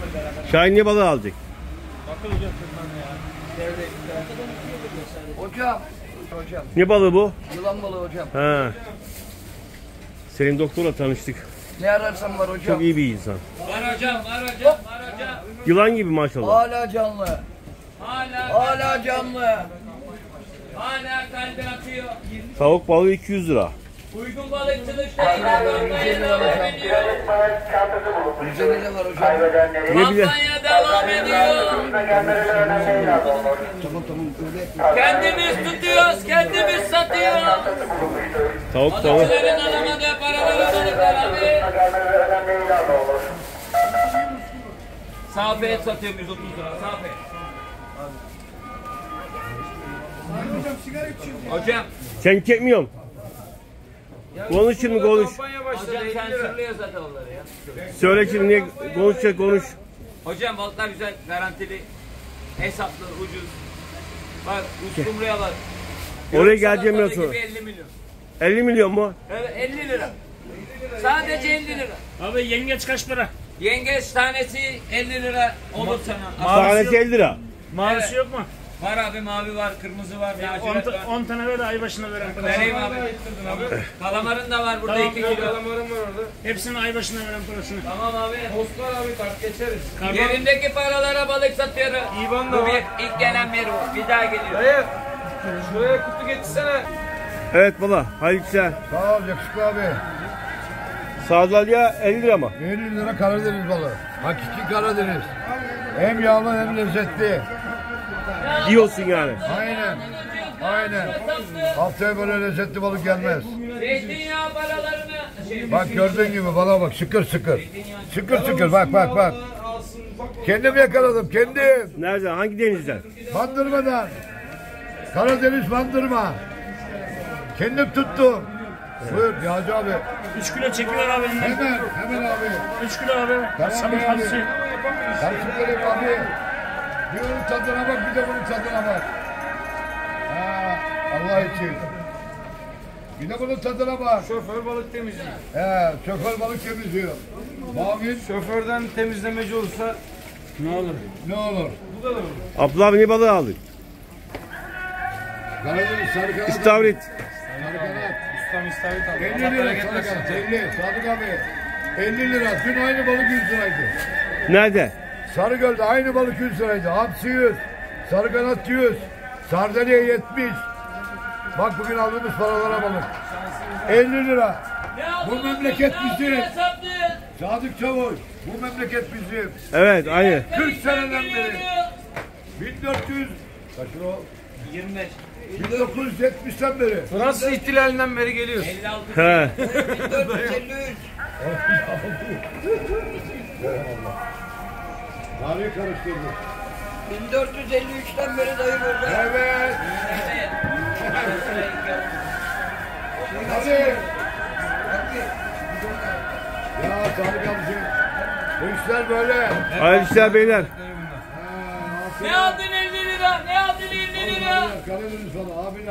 Şahin ne balığı alacak? Bakın hocam ya. Hocam. Ne balığı bu? Yılan balığı hocam. Ha. Senin doktorla tanıştık. Ne ararsan var hocam. Çok iyi bir insan. Var hocam, var hocam, var hocam. Yılan gibi maşallah. Hala canlı. Hala canlı. Hala kalbi atıyor. Tavuk balığı 200 lira. Uygun balıkçılıkta ilerlemeye devam ediyor. 150 de var hocam. Ne bile? Kampanya devam ediyor. Tamam öyle. Kendimiz tutuyoruz, kendimiz satıyoruz. Tavuk balığı. Balıkçıların alamadığı paraları balıklar abi. Safet satıyorum 130 lira, safet. Hocam. Sen çekmiyorsun. Konuş şimdi konuş. Hocam sensörlüyor zaten onları ya. Söyle şimdi niye konuşacak konuş. Hocam balıklar güzel, garantili, hesaplı, ucuz. Bak uskumruya bak. Oraya geleceğim ya sonra. 50 milyon. 50 milyon mu? Evet 50 lira. Sadece 50 lira. Abi yengeç kaç para? Yengeç tanesi 50 lira olur sana. Tanesi 50 lira. Mavisi Evet. yok mu? Var abi, mavi var, kırmızı var, lacivert var. 10 tane ver de ay başına veren. Vereyim abi. Kalamarın da var burada 2 kilo. Kalamarım var orada. Hepsini ay başına veren parasını. Tamam abi. Osman abi kart geçeriz. Yerindeki paralara balık satıyorum. İvan da Bu var. bir ilk gelen bir bu. Bir daha geliyor. Dayı şuraya kutu getirsene. Evet baba. Hayırlı işler. Sağ ol yakışıklı abi. Sardalya 50 lira mı? 50 lira Karadeniz balığı. Hakiki Karadeniz. Hem yağlı hem lezzetli. Diyorsun yani. Aynen. Aynen. Haftaya böyle lezzetli balık gelmez. Zeytinyağı paralarını... Bak gördüğün gibi balığa bak şıkır şıkır. Şıkır şıkır bak. Kendim yakaladım kendim. Nereden? Hangi denizden? Bandırmadan. Karadeniz bandırma. Kendim tuttum. Buyur Yağcı abi. 3 kilo çekiyor abi elinden. Hemen abi. 3 kilo abi. Tamam Sabit abi. hamsi. Karışık vereyim abi. Bir onun tadına bak bir de bunun tadına bak. Ha, Allah için. Bir de bunun tadına bak. Şoför balık temizliyor. Şoför balık temizliyor. Mavi Şoförden temizlemeci olursa Ne olur? ne olur? Abdullah abi ne balığı aldın? Karadeniz sarı kanat. İstavrit. Sarı kanat. ustam istavrit aldı. 50 lira sarı kanat. 50. Sadık abi. 50 lira. Dün aynı balık 100 liraydı. Nerede? Sarıgöl'de aynı balık 100 liraydı. Hamsi 100. Sarı kanat 100. Sardalya 70. Bak bugün aldığımız paralara balık. 50 lira. Bu memleket bizim. Sadık Çavuş. Bu memleket bizim. Evet aynı. 40 seneden beri. 1400. Kaç lira o? 25. 1970'ten beri. Fransız ihtilalinden beri geliyoruz. 56. He. 1453. Tarihi karıştırdık. 1453'ten beri dayı burada. Evet. Hadi. Ya Sadık amcım. Bu işler böyle. Hayırlı işler beyler. Ne aldın 50 lira? Ne aldın 50 lira? Karadeniz falan abiler.